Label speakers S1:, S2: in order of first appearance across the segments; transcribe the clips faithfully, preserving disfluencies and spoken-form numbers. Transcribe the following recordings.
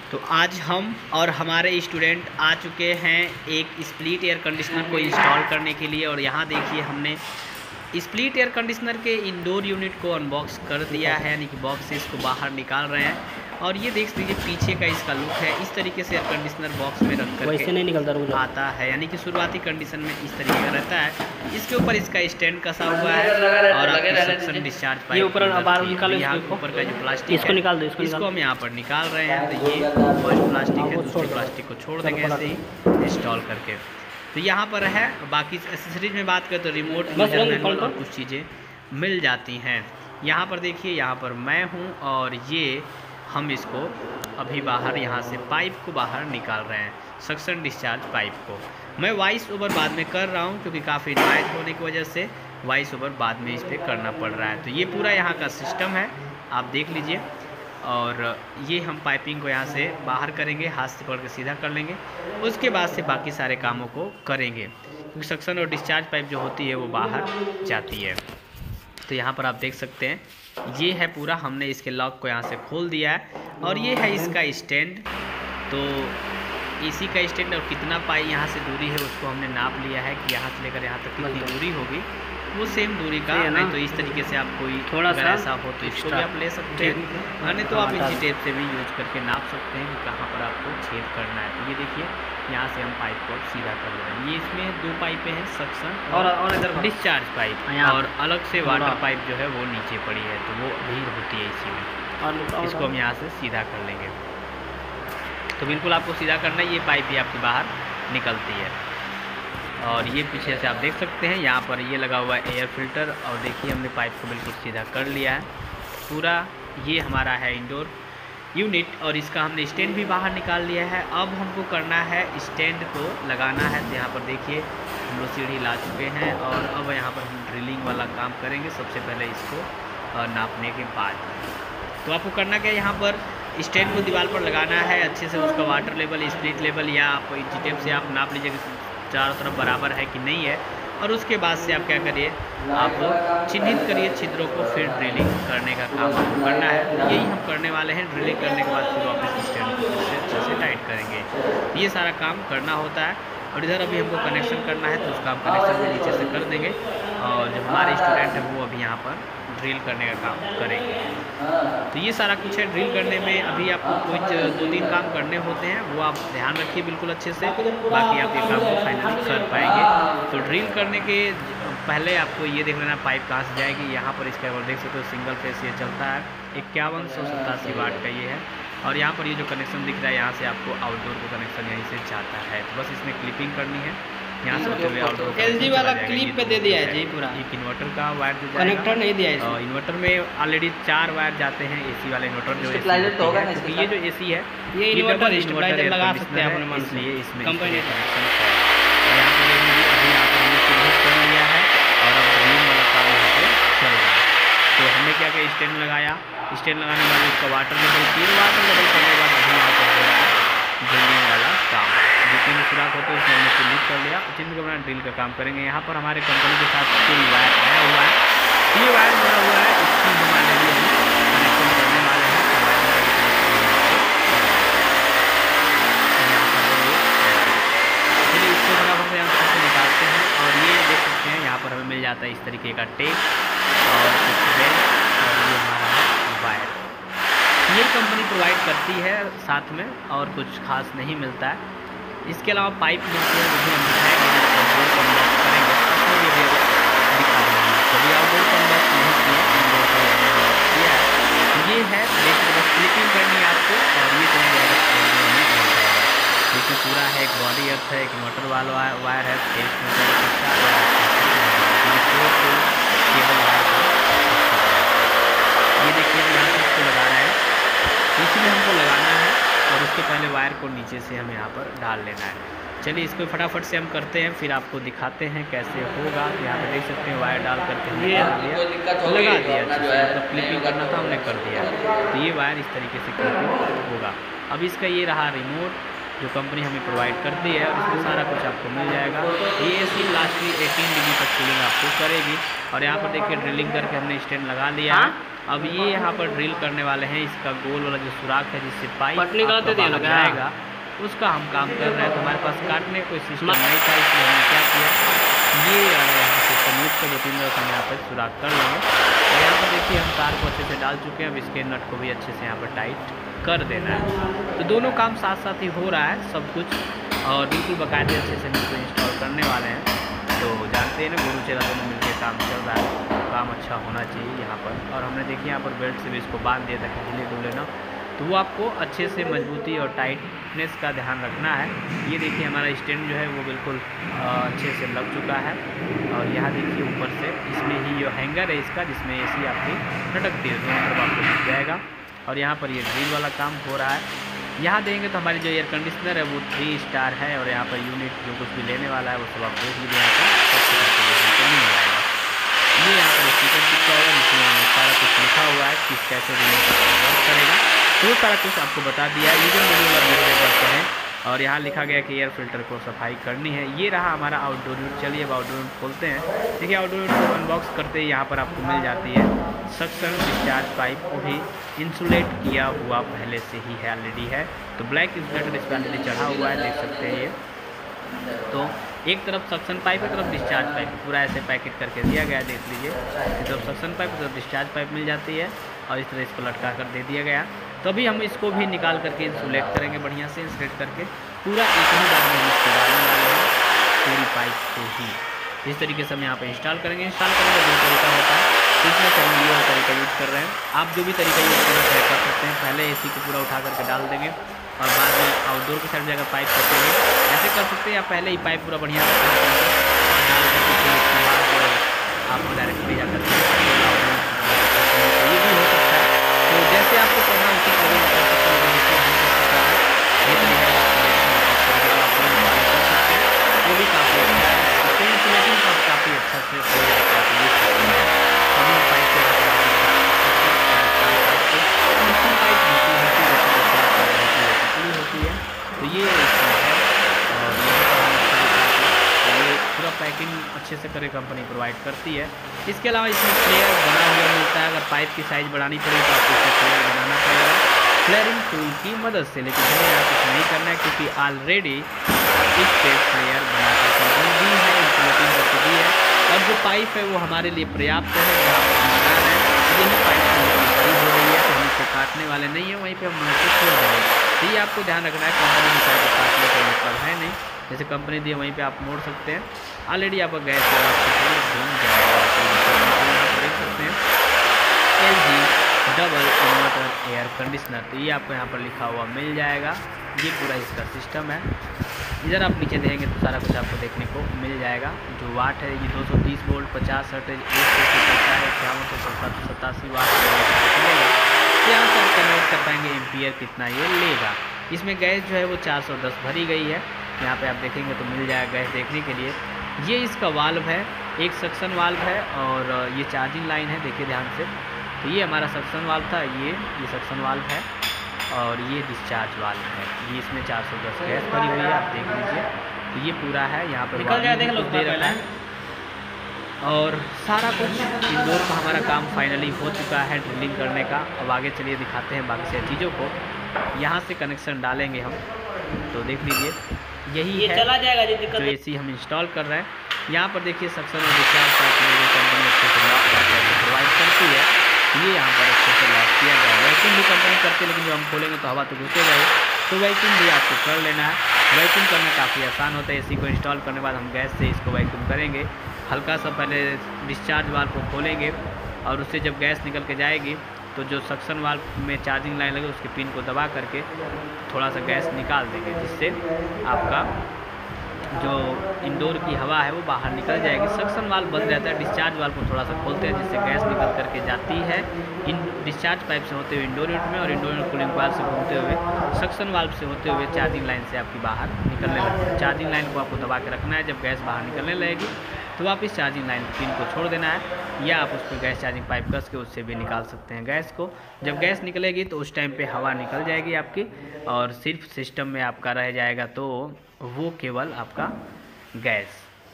S1: तो आज हम और हमारे स्टूडेंट आ चुके हैं एक स्प्लिट एयर कंडीशनर को इंस्टॉल करने के लिए। और यहाँ देखिए हमने स्प्लिट एयर कंडीशनर के इंडोर यूनिट को अनबॉक्स कर दिया है, यानी कि बॉक्स से इसको बाहर निकाल रहे हैं। और ये देख लीजिए पीछे का इसका लुक है। इस तरीके से एयर कंडीशनर बॉक्स में रख कर
S2: वैसे नहीं निकलता रोज
S1: आता है, यानी कि शुरुआती कंडीशन में इस तरीके का रहता है। इसके ऊपर इसका स्टैंड कसा हुआ है और आपकी सक्शन डिस्चार्ज पाइप
S2: ऊपर
S1: यहाँ ऊपर का जो प्लास्टिक
S2: इसको निकाल दो, इसको
S1: इसको हम यहाँ पर निकाल रहे हैं। तो ये फर्स्ट प्लास्टिक है, दूसरे प्लास्टिक को छोड़ देंगे ऐसे ही इंस्टॉल करके। तो यहाँ पर है, बाकी एसेसरीज में बात करें तो रिमोट मैनुअल और कुछ चीज़ें मिल जाती हैं। यहाँ पर देखिए, यहाँ पर मैं हूँ और ये हम इसको अभी बाहर यहाँ से पाइप को बाहर निकाल रहे हैं, सक्शन डिस्चार्ज पाइप को। मैं वॉइस ओवर बाद में कर रहा हूँ क्योंकि काफ़ी नॉइज़ होने की वजह से वॉइस ओवर बाद में इस पर करना पड़ रहा है। तो ये पूरा यहाँ का सिस्टम है, आप देख लीजिए। और ये हम पाइपिंग को यहाँ से बाहर करेंगे, हाथ से पकड़ के सीधा कर लेंगे, उसके बाद से बाकी सारे कामों को करेंगे क्योंकि सक्शन और डिस्चार्ज पाइप जो होती है वो बाहर जाती है। तो यहाँ पर आप देख सकते हैं ये है पूरा, हमने इसके लॉक को यहाँ से खोल दिया है। और ये है इसका स्टैंड। तो इसी का स्टैंड और कितना पाई यहाँ से दूरी है उसको हमने नाप लिया है कि यहाँ से लेकर यहाँ तक कितनी दूरी होगी, वो सेम दूरी का। नहीं तो इस तरीके से आप कोई थोड़ा सा ऐसा हो तो इसको भी आप ले सकते हैं, नहीं तो आप इंची टेप से भी यूज करके नाप सकते हैं कि कहाँ पर आपको छेद करना है। तो ये देखिए यहाँ से हम पाइप को सीधा कर ले रहे हैं। ये इसमें दो पाइपें हैं, सक्शन और और इधर डिस्चार्ज पाइप, और अलग से वाटर पाइप जो है वो नीचे पड़ी है, तो वो भीड़ होती है इसी में। इसको हम यहाँ से सीधा कर लेंगे। तो बिल्कुल आपको सीधा करना है, ये पाइप ही आपकी बाहर निकलती है। और ये पीछे से आप देख सकते हैं यहाँ पर ये लगा हुआ है एयर फिल्टर। और देखिए हमने पाइप को बिल्कुल सीधा कर लिया है पूरा। ये हमारा है इंडोर यूनिट और इसका हमने स्टैंड भी बाहर निकाल लिया है। अब हमको करना है स्टैंड को लगाना है। तो यहाँ पर देखिए हम लोग सीढ़ी ला चुके हैं और अब यहाँ पर हम ड्रिलिंग वाला काम करेंगे सबसे पहले इसको नापने के बाद। तो आपको करना क्या है, यहाँ पर स्टैंड को दीवार पर लगाना है अच्छे से, उसका वाटर लेवल, स्प्लिट लेवल या आप इंची टेप से आप नाप लीजिए चारों तरफ बराबर है कि नहीं है। और उसके बाद से आप क्या करिए, आप चिन्हित करिए छिद्रों को, फिर ड्रिलिंग करने का काम आपको करना है। यही हम करने वाले हैं। ड्रिलिंग करने के बाद फिर वापस स्टैंड को अच्छे से टाइट करेंगे। ये सारा काम करना होता है। और इधर अभी हमको कनेक्शन करना है तो उसका हम कनेक्शन भी नीचे से कर देंगे। और जो हमारे स्टूडेंट हैं वो अभी यहाँ पर ड्रिल करने का काम करेंगे। तो ये सारा कुछ है ड्रिल करने में। अभी आपको कुछ दो तीन काम करने होते हैं, वो आप ध्यान रखिए बिल्कुल अच्छे से, बाकी आप ये काम को फाइनली कर पाएंगे। तो ड्रिल करने के पहले आपको ये देख लेना पाइप कहाँ से जाएगी। यहाँ पर इसका देख सकते हो सिंगल फेस ये चलता है, इक्यावन सौ सतासी वाट का ये है। और यहाँ पर ये जो कनेक्शन दिख रहा है यहाँ से आपको आउटडोर को कनेक्शन यहीं से जाता है। तो बस इसमें क्लिपिंग करनी है, यहाँ से होते हुए आउटडोर
S2: एलजी वाला क्लिप पे दे दिया है जी पूरा।
S1: एक इन्वर्टर का वायर जो
S2: कनेक्टर नहीं दिया है।
S1: और इन्वर्टर में ऑलरेडी चार वायर जाते हैं। एसी वाला इन्वर्टर जो
S2: स्टेबलाइजर तो होगा ना,
S1: क्योंकि ये जो एसी है
S2: ये इन्वर्टर स्टेबलाइजर लगा सकते हैं अपने मन से,
S1: इसलिए इसमें
S2: कंपनी
S1: कनेक्शन है। यहाँ पर अभी यहाँ पर हमने चिन्हित कर लिया है और अब ड्रिलिंग वाला काम यहाँ पे चल रहा है। तो हमने क्या किया, स्टैंड लगाया, स्टैंड लगाने के बाद उसका वाटर लेवल तीन वाटर लेवल करने के बाद अभी यहाँ पर हो रहा है ड्रिलिंग वाला काम। जो तीन सुराख होते हैं उसमें हमने चिन्हित कर लिया, चिन्हित के बाद ड्रिल का काम करेंगे। यहाँ पर हमारे कंपनी के साथ कोई वायर आया हुआ है, ये वायर जुड़ा हुआ है, इसकी हमारे लिए कनेक्शन करने वाले हैं। चलिए इसको फटाफट से हम सबसे निकालते हैं। और ये देख सकते हैं यहाँ पर हमें मिल जाता है इस तरीके का टेप और कुछ बेल्ट, और ये हमारा है वायर। ये कंपनी प्रोवाइड करती है साथ में, और कुछ खास नहीं मिलता है। इसके अलावा पाइप मिलती है, वो भी हम दिखाएंगे जब आउटडोर को अनबॉक्स करेंगे उसमें भी दिखा देंगे। कभी आउटडोर को अनबॉक्स नहीं किया, इनडोर को अनबॉक्स किया है। ये है देखिए, बस क्लिपिंग करनी है आपको और ये तो इसमें पूरा है। एक बॉडी अर्थ है, एक मोटर वाला वायर है, फेस मोटर केबल वायर। ये देखिए यहाँ से इसको लगा रहा है, इसमें हमको लगाना है और उसके पहले वायर को नीचे से हमें यहाँ पर डाल लेना है। चलिए इसको फटाफट से हम करते हैं, फिर आपको दिखाते हैं कैसे होगा। यहाँ पे देख सकते हैं वायर डाल करके हमने डाल दिया, लगा दिया, मतलब क्लिपिंग करना था हमने कर दिया। तो ये वायर इस तरीके से क्लिपिंग होगा। अब इसका ये रहा रिमोट जो कंपनी हमें प्रोवाइड करती है, और इसमें सारा कुछ आपको मिल जाएगा। ये एसी लास्टली अठारह डिग्री तक कूलिंग आपको करेगी। और यहाँ पर देखिए ड्रिलिंग करके हमने स्टैंड लगा लिया है अब ये यहाँ पर ड्रिल करने वाले हैं, इसका गोल वाला जो सुराख है जिससे पाइप
S2: पटनी गलत दिया लगा
S1: जाएगा उसका हम काम कर रहे हैं। तो हमारे पास काटने कोई सिस्टम नहीं था, इसलिए हमने क्या किया, ये यहाँ सिस्टम यूज कर दो तीन बार हम यहाँ पर सुराख कर लेंगे। और यहाँ पर देखिए हम तार को अच्छे से डाल चुके हैं, अब इसके नट को भी अच्छे से यहाँ पर टाइट कर देना है। तो दोनों काम साथ साथ ही हो रहा है सब कुछ, और बिल्कुल बाकायदे अच्छे से हम इसको इंस्टॉल करने वाले हैं। तो जानते हैं ना गुरु चेला दोनों मिलकर काम चल रहा है, काम अच्छा होना चाहिए यहाँ पर। और हमने देखिए यहाँ पर बेल्ट से भी इसको बांध दिया था कि ढीले डुले ना, तो वो आपको अच्छे से मजबूती और टाइटनेस का ध्यान रखना है। ये देखिए हमारा स्टैंड जो है वो बिल्कुल अच्छे से लग चुका है। और यहाँ देखिए ऊपर से इसमें ही जो हैंगर है इसका, जिसमें एसी आपकी लटकती है, दोनों तरफ आपको दिख जाएगा। और यहाँ पर ये ड्रिल वाला काम हो रहा है। यहाँ देंगे तो हमारी जो एयर कंडीशनर है वो थ्री स्टार है, और यहाँ पर यूनिट जो कुछ भी लेने वाला है वो सब आप देख लीजिए। यहाँ पर सब कुछ नहीं आएगा। ये यहाँ पर स्पीकर चिपका हुआ है जिसमें सारा कुछ लिखा हुआ है किस कैसे रिमोट वर्क करेगा, तो सारा कुछ आपको बता दिया। यूजर मैनुअल करते हैं, और यहाँ लिखा गया कि एयर फिल्टर को सफाई करनी है। ये रहा हमारा आउटडोर यूनिट। चलिए अब आउटडोर यूनिट खोलते हैं। देखिए आउटडोर यूनिट को अनबॉक्स करते ही यहाँ पर आपको मिल जाती है सक्शन डिस्चार्ज पाइप, वो भी इंसुलेट किया हुआ पहले से ही है, ऑलरेडी है। तो ब्लैक इंसुलेटर इस पर ऑलरेडी चढ़ा हुआ है, देख सकते हैं ये। तो एक तरफ सक्शन पाइप, एक तरफ डिस्चार्ज पाइप, पूरा ऐसे पैकेट करके दिया गया है, देख लीजिए। एक तरफ सक्शन पाइप, एक तरफ डिस्चार्ज पाइप मिल जाती है, और इस तरह इसको लटका कर दे दिया गया। तो अभी हम इसको भी निकाल करके इंसुलेट करेंगे बढ़िया से, इंसुलेट करके पूरा एक ही बार में इसको डालने वाले हैं पूरी पाइप को ही। इस तरीके से हम यहाँ पे इंस्टॉल करेंगे। इंस्टॉल करेंगे दो तरीका होता है, इसमें से हम ये वाला तरीका यूज़ कर रहे हैं। आप जो भी तरीका यूज़ करना चाहे कर सकते हैं। पहले एसी को पूरा उठा करके डाल देंगे, और बाद में आउटडोर की साइड में जाकर पाइप कटेंगे, ऐसे कर सकते हैं। या पहले ही पाइप पूरा बढ़िया से डाल करके फिर उसके बाद आप डायरेक्टली जाकर ये भी हो सकता है। तो जैसे आपको करना उचित लगे कर सकते हैं, ये तरीका वो भी काफ़ी अच्छा है। इससे इंसुलेटिंग का काफ़ी अच्छा से हो जाता है। सभी पाइप के होती है, तो ये इसमें है। और ये पूरा पैकिंग अच्छे से करे कंपनी प्रोवाइड करती है। इसके अलावा इसमें फ्लेयर बना हुआ मिलता है। अगर पाइप की साइज़ बढ़ानी पड़े तो आपको इससे फ्लेयर बनाना पड़ेगा फ्लेयरिंग टूल की मदद से, लेकिन हमें यहाँ कुछ नहीं करना है क्योंकि ऑलरेडी इस पे फ्लेयर बनाकर कंपनी दी है, इंसुलेटिंग करके दी है। और जो पाइप है वो हमारे लिए पर्याप्त है, जहाँ पर मकान है यही पाइप हो रही है, तो हम इसको काटने वाले नहीं है, वहीं पर हम इसको छोड़ देंगे। तो ये आपको ध्यान रखना है, कंपनी की साइड काटने का मतलब है नहीं, जैसे कंपनी दी है वहीं पे आप मोड़ सकते हैं। ऑलरेडी आपका गैस घूम जाएगा। देख सकते हैं L G double inverter air conditioner, तो ये आपको यहाँ पर लिखा हुआ मिल जाएगा। ये पूरा इसका सिस्टम है। इधर आप नीचे देखेंगे तो सारा कुछ आपको देखने को मिल जाएगा। जो वाट है ये दो सौ तीस वोल्ट पचास हर्ट्ज एक सौ इक्यावन सौ सतासी वाट मिलेगा। यहाँ से आप कन्वर्ट कर पाएंगे एम्पियर कितना ये लेगा। इसमें गैस जो है वो चार सौ दस भरी गई है। यहाँ पे आप देखेंगे तो मिल जाएगा गैस देखने के लिए। ये इसका वाल्व है, एक सक्शन वाल्व है, और ये चार्जिंग लाइन है, देखिए ध्यान से। तो ये हमारा सक्शन वाल्व था, ये ये सक्शन वाल्व है, और ये डिस्चार्ज वाल्व है। ये इसमें चार सौ दस गैस भरी हुई है, आप देख लीजिए। तो ये पूरा है, यहाँ पर दे रखा है, और सारा कुछ इंडोर का हमारा काम फाइनली हो चुका है ड्रिलिंग करने का। अब आगे चलिए दिखाते हैं बाकी से चीज़ों को। यहाँ से कनेक्शन डालेंगे हम, तो देख लीजिए यही
S2: ये
S1: है
S2: चला जाएगा
S1: जो एसी हम इंस्टॉल कर रहे हैं। यहाँ पर देखिए सक्शन और डिस्चार्ज कंपनी अच्छे से लॉक प्रोवाइड करती है। ये यहाँ पर अच्छे से लॉक किया गया है। वैक्यूम भी कंपनी करती है, लेकिन जब हम खोलेंगे तो हवा तो घुसेगा ही, तो वैक्यूम भी आपको कर लेना है। वैक्यूम करना काफ़ी आसान होता है। एसी को इंस्टॉल करने के बाद हम गैस से इसको वैक्यूम करेंगे। हल्का सा पहले डिस्चार्ज वाल्व को खोलेंगे, और उससे जब गैस निकल के जाएगी तो जो सक्शन वाल्व में चार्जिंग लाइन लगे उसके पिन को दबा करके थोड़ा सा गैस निकाल देंगे, जिससे आपका जो इंडोर की हवा है वो बाहर निकल जाएगी। सक्शन वाल्व बंद रहता है, डिस्चार्ज वाल्व को थोड़ा सा खोलते हैं जिससे गैस निकल करके जाती है इन डिस्चार्ज पाइप से होते हुए इंडोर यूनिट में, और इंडोर यूनिट कूलिंग वाल्व से घूमते हुए सक्शन वाल्व से होते हुए चार्जिंग लाइन से आपकी बाहर निकलने लगती है। चार्जिंग लाइन को आपको दबा के रखना है, जब गैस बाहर निकलने लगेगी तो वापस चार्जिंग लाइन पिन को छोड़ देना है, या आप उस पर गैस चार्जिंग पाइप कस के उससे भी निकाल सकते हैं गैस को। जब गैस निकलेगी तो उस टाइम पे हवा निकल जाएगी आपकी, और सिर्फ सिस्टम में आपका रह जाएगा तो वो केवल आपका गैस। तो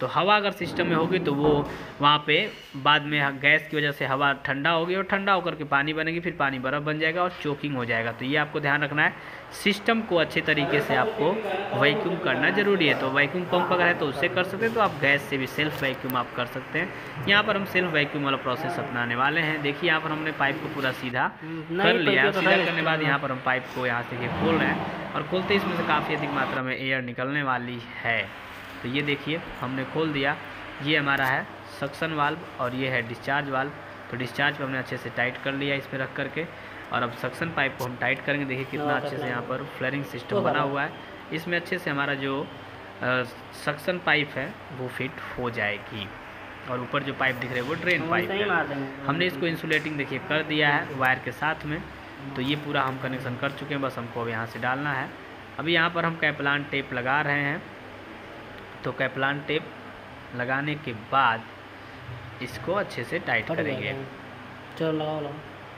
S1: तो हवा अगर सिस्टम में होगी तो वो वहाँ पे बाद में गैस की वजह से हवा ठंडा होगी और ठंडा होकर के पानी बनेगी, फिर पानी बर्फ़ बन जाएगा और चोकिंग हो जाएगा। तो ये आपको ध्यान रखना है, सिस्टम को अच्छे तरीके से आपको वैक्यूम करना ज़रूरी है। तो वैक्यूम पंप अगर है तो उससे कर सकते हैं, तो आप गैस से भी सेल्फ वैक्यूम आप कर सकते हैं। यहाँ पर हम सेल्फ वैक्यूम वाला प्रोसेस अपनाने वाले हैं। देखिए यहाँ पर हमने पाइप को पूरा सीधा कर लिया। सीधा करने के बाद यहाँ पर हम पाइप को यहाँ से खोल रहे हैं और खोलते इसमें से काफ़ी अधिक मात्रा में एयर निकलने वाली है। तो ये देखिए हमने खोल दिया। ये हमारा है सक्शन वाल्व और ये है डिस्चार्ज वाल्व। तो डिस्चार्ज को हमने अच्छे से टाइट कर लिया इसमें रख करके, और अब सक्शन पाइप को हम टाइट करेंगे। देखिए कितना अच्छे से यहाँ पर फ्लेयरिंग सिस्टम बना हुआ है। इसमें अच्छे से हमारा जो सक्शन पाइप है वो फिट हो जाएगी। और ऊपर जो पाइप दिख रहे हैं वो ड्रेन पाइप है। हमने इसको इंसुलेटिंग देखिए कर दिया है वायर के साथ में। तो ये पूरा हम कनेक्शन कर चुके हैं, बस हमको अब यहाँ से डालना है। अभी यहाँ पर हम कैप्लान टेप लगा रहे हैं। तो कैप्लान टेप लगाने के बाद इसको अच्छे से टाइट करेंगे।
S2: चलो लगाओ लगाओ।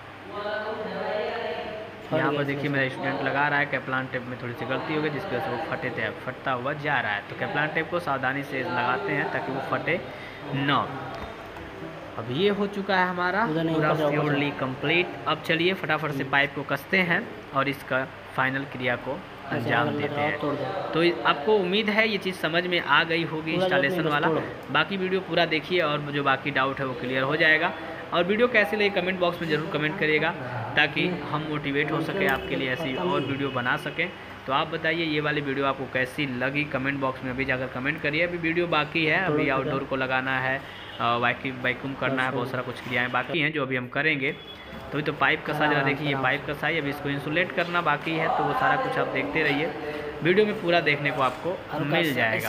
S1: यहाँ पर देखिए मेरा स्टूडेंट लगा रहा है। कैप्लान टेप में थोड़ी सी गलती हो गई जिसकी वजह से वो फटे थे फटता हुआ जा रहा है। तो कैप्लान टेप को सावधानी से लगाते हैं ताकि वो फटे न। अब ये हो चुका है हमारा पूरा प्योरली कंप्लीट। अब चलिए फटाफट से पाइप को कसते हैं और इसका फाइनल क्रिया को अंजाम देते हैं। तो आपको उम्मीद है ये चीज़ समझ में आ गई होगी इंस्टॉलेशन वाला। बाकी वीडियो पूरा देखिए और जो बाकी डाउट है वो क्लियर हो जाएगा। और वीडियो कैसे लगे कमेंट बॉक्स में ज़रूर कमेंट करिएगा ताकि हम मोटिवेट हो सके आपके लिए ऐसी और वीडियो बना सकें। तो आप बताइए ये वाली वीडियो आपको कैसी लगी, कमेंट बॉक्स में अभी जाकर कमेंट करिए। अभी वीडियो बाकी है, अभी आउटडोर को लगाना है, वैक्यूम वैक्यूम करना है, बहुत सारा कुछ क्रियाएँ बाकी हैं जो अभी हम करेंगे। तो तो पाइप कसा जरा देखिए, ये पाइप कसा है, अभी इसको इंसुलेट करना बाकी है। तो वो सारा कुछ आप देखते रहिए, वीडियो में पूरा देखने को आपको मिल जाएगा।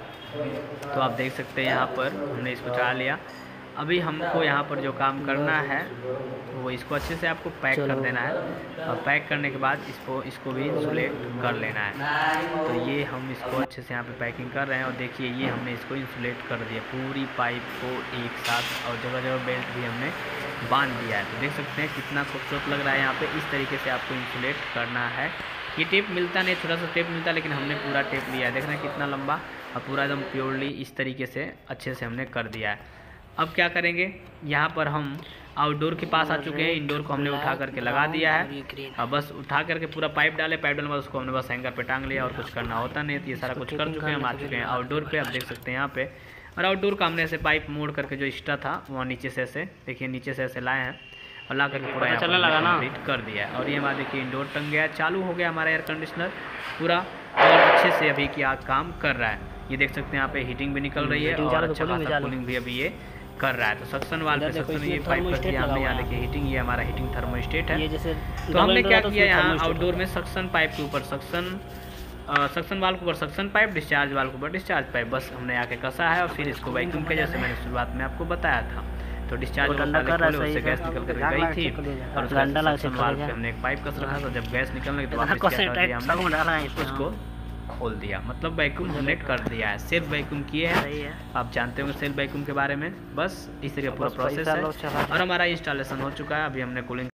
S1: तो आप देख सकते हैं यहाँ पर हमने इसको चला लिया। अभी हमको यहाँ पर जो काम करना है वो इसको अच्छे से आपको पैक कर देना है, और पैक करने के बाद इसको इसको भी इंसुलेट कर लेना है। तो ये हम इसको अच्छे से यहाँ पे पैकिंग कर रहे हैं। और देखिए ये हमने इसको इंसुलेट कर दिया पूरी पाइप को एक साथ, और जगह जगह बेल्ट भी हमने बांध दिया है। तो देख सकते हैं कितना खूबसूरत लग रहा है। यहाँ पे इस तरीके से आपको इंसुलेट करना है। ये टेप मिलता नहीं, थोड़ा सा टेप मिलता है, लेकिन हमने पूरा टेप लिया है। देख रहे हैं कितना लंबा, और पूरा एकदम प्योरली इस तरीके से अच्छे से हमने कर दिया है। अब क्या करेंगे, यहाँ पर हम आउटडोर के पास आ चुके हैं। इंडोर को हमने उठा करके लगा दिया है। अब बस उठा करके पूरा पाइप डाले, पाइप डालने के बाद उसको हमने बस हैंगर पे टांग लिया और कुछ करना होता नहीं। तो ये सारा कुछ कर चुके हैं, हम आ चुके हैं आउटडोर पे। आप देख सकते हैं यहाँ पे, और आउटडोर का हमने ऐसे पाइप मोड़ करके जो एक्स्ट्रा था वहाँ नीचे से ऐसे देखिए नीचे से ऐसे लाए हैं और ला करके पूरा यहाँ पर कंप्लीट कर दिया है। और ये हमारा देखिए इंडोर टंग गया, चालू हो गया हमारा एयर कंडीशनर पूरा, और अच्छे से अभी क्या काम कर रहा है। ये देख सकते हैं यहाँ पे हीटिंग भी निकल रही है और अच्छा खासा कूलिंग भी अभी ये कर रहा है। तो सक्शन वाल्व पे सक्शन ये पाइप पर दिया हमने, यहाँ देखिए हीटिंग, ये हमारा हीटिंग थर्मोस्टेट है। तो हमने क्या किया यहाँ आउटडोर में सक्शन पाइप के ऊपर सक्शन सक्शन वाल्व के ऊपर सक्शन पाइप, डिस्चार्ज वाल्व के ऊपर डिस्चार्ज पाइप, बस हमने आके कसा है और फिर इसको वैक्यूम किया जैसे मैंने शुरुआत में आपको बताया था। तो डिस्चार्ज वाल्व उससे गैस निकल कर गई थी और सक्शन वाल्व पे हमने एक पाइप कस रखा था। जब गैस निकलने के बाद उसको खोल दिया, मतलब वैक्यूम हमने कर दिया है। सेल्फ वैक्यूम किए हैं, आप जानते होंगे सेल्फ वैक्यूम के बारे में। बस इस तरह पूरा प्रोसेस है और हमारा इंस्टॉलेशन हो चुका है। अभी हमने कूलिंग